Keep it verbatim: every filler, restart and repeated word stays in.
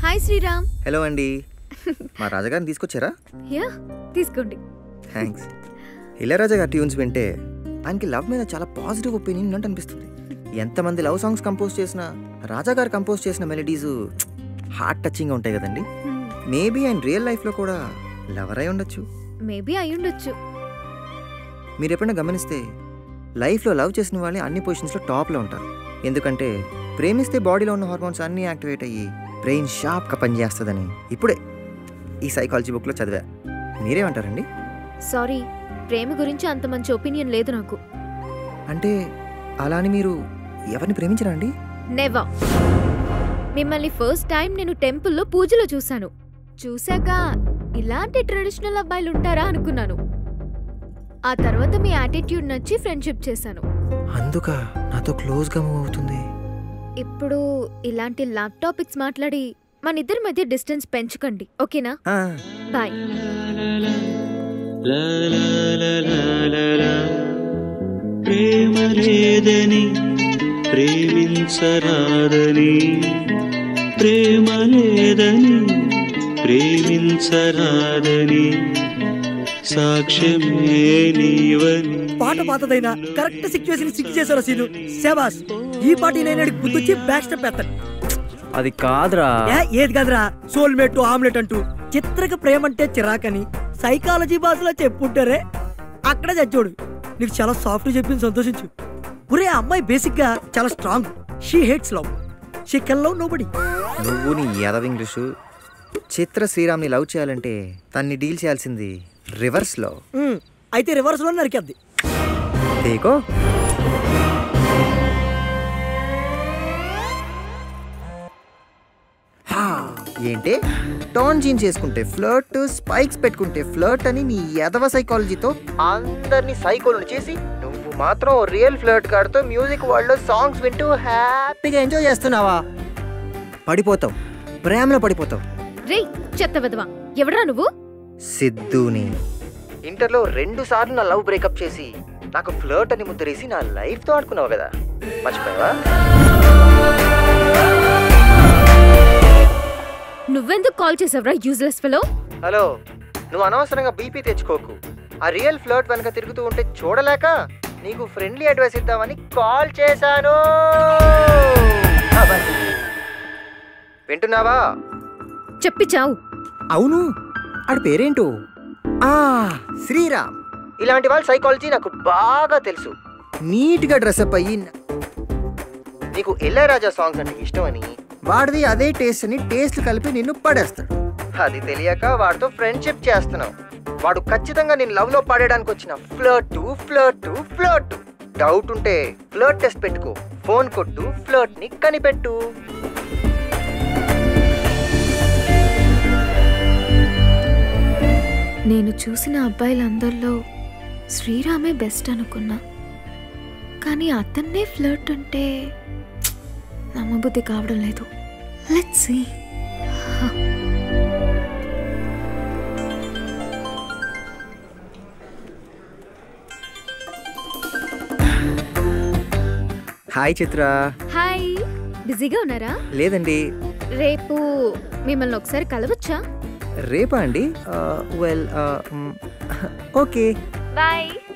Hi Sriram. Hello అండి. మా రాజాగారిని తీసుకొచ్చారా? యా, తీసుకోండి. థ్యాంక్స్. ఇళయరాజా గారి ట్యూన్స్ వింటే ఆయనకి లవ్ మీద చాలా పాజిటివ్ ఒపీనియన్ ఉన్నట్టు అనిపిస్తుంది. ఎంతమంది లవ్ సాంగ్స్ కంపోజ్ చేసినా రాజా గారు కంపోజ్ చేసిన మెలడీస్ హార్ట్ టచింగ్గా ఉంటాయి కదండి. మేబీ ఆయన రియల్ లైఫ్లో కూడా లవర్ అయి ఉండొచ్చు. మేబీ అయి ఉండొచ్చు. మీరు ఎప్పుడైనా గమనిస్తే లైఫ్లో లవ్ చేసిన వాళ్ళే అన్ని పొజిషన్స్లో టాప్లో ఉంటారు. ఎందుకంటే ప్రేమిస్తే బాడీలో ఉన్న హార్మోన్స్ అన్నీ యాక్టివేట్ అయ్యి బ్రెయిన్ షార్ప్గా పనిచేస్తుందని ఇప్పుడే ఈ సైకాలజీ బుక్లో చదివా. మీరేమంటారండి? సారీ, ప్రేమ గురించి అంత మంచి ఒపీనియన్ లేదు నాకు. అంటే అలా అని మీరు ఎవరిని ప్రేమించరా అండి? నెవర్. మిమ్మల్ని ఫస్ట్ టైం నేను టెంపుల్లో పూజలో చూశాను. చూశాక ఇలాంటి ట్రెడిషనల్ అబ్బాయిలు ఉంటారా అనుకున్నాను. ఆ తర్వాత మీ యాటిట్యూడ్ నచ్చి ఫ్రెండ్షిప్ చేశాను. అందుక నాతో క్లోజ్గా మూవ్ అవుతుంది. ఇప్పుడు ఇలాంటి ల్యాప్ టాపిక్స్ మాట్లాడి మన ఇద్దరి మధ్య డిస్టెన్స్ పెంచకండి, ఓకేనా? బాయ్. ప్రేమ లేదని ప్రేమించరాదని, ప్రేమ లేదని ప్రేమించరాదని సాక్ష్యమే నీవని. పాట పాతదైనా కరెక్ట్ సిచ్యువేషన్ సిక్ చేశారు సీను. శబాష్. ఈ పాట నేను గుర్తొచ్చి బ్యాక్ స్టెప్ ఎత్తాను. అది కాదురా. ఏది కాదురా? సోల్మేట్ ఆమ్లెట్ అంటూ చిత్రక ప్రేమ అంటే చిరాకని సైకాలజీ భాషలో చెప్పుంటారే, అక్కడ చచ్చోడు. నీకు చాలా సాఫ్ట్ చెప్పింది, సంతోషించు. ఒరే, అమ్మాయి బేసిక్ గా చాలా strong. She hates love, she can love nobody. నువ్వు నీ యాదవ్ ఇంగ్లీషు. చిత్ర శ్రీరామ్ని లవ్ చేయాలంటే తన్ని డీల్ చేయాల్సింది రివర్స్ లో. అయితే రివర్స్ లో నరికేద్ది. దేకో ఏంటి టోన్ జీన్ చేసుకుంటే ఫ్లర్ట్, స్పైక్స్ పెట్టుకుంటే ఫ్లర్ట్ అని నీ యాదవ సైకాలజీతో అందరినీ సైకోలను చేసి నువ్వు మాత్రం రియల్ ఫ్లర్ట్ గాడితో మ్యూజిక్ వరల్డ్ లో సాంగ్స్ వింటూ హ్యాపీగా ఎంజాయ్ చేస్తున్నావా? పడిపోతావు, ప్రేమలో పడిపోతావు. రే చెత్త వెదవా, ఎవడ్రా నువ్వు? సిద్ధుని. ఇంటర్లో రెండు సార్లు నా లవ్ బ్రేకప్ చేసి నాకు ఫ్లర్ట్ అని ముద్దరేసి నా లైఫ్ తో ఆడుకున్నావు కదా, మర్చిపోయావా? నువ్వెందుకు కాల్ చేసావురా యూజ్లెస్ ఫెలో? హలో, నువ్వు అనవసరంగా బీపీ తెచ్చుకోకు. ఆ రియల్ ఫ్లర్ట్ వెనక తిరుగుతూ ఉంటే చూడలేక నీకు ఫ్రెండ్లీ అడ్వైస్ ఇద్దామని కాల్ చేశాను. వింటున్నావా? చెప్పి చావు. అవును, ఆడి పేరేంటో? ఆ శ్రీరామ్. ఇలాంటి వాళ్ళ సైకాలజీ నాకు బాగా తెలుసు. నీట్గా డ్రెస్అప్ అయ్యి నీకు ఇళయరాజా సాంగ్స్ అంటే ఇష్టమని వాడిది అదే టేస్ట్ అని టేస్ట్లు కలిపి నిన్ను పడేస్తాడు. అది తెలియక వాడితో ఫ్రెండ్షిప్ చేస్తున్నావు. వాడు ఖచ్చితంగా నేను లవ్ లో పడేయడానికి వచ్చిన ఫ్లర్ట్ ఫ్లర్ట్ ఫ్లర్ట్. డౌట్ ఉంటే ఫ్లర్ట్ టెస్ట్ పెట్టుకో, ఫోన్ కొట్టు, ఫ్లర్ట్ ని కనిపెట్టు. నేను చూసిన అబ్బాయిలందరిలో శ్రీరామే బెస్ట్ అనుకున్నా, కానీ అతన్నే ఫ్లర్ట్ అంటే నమ్మబుద్ధి కావడం లేదు. Let's see. Hi Chitra. Hi. బిజీగా ఉన్నారా? లేదండి. రేపు మిమ్మల్ని ఒకసారి కలవచ్చా? రేపా అండి? Well okay. బాయ్.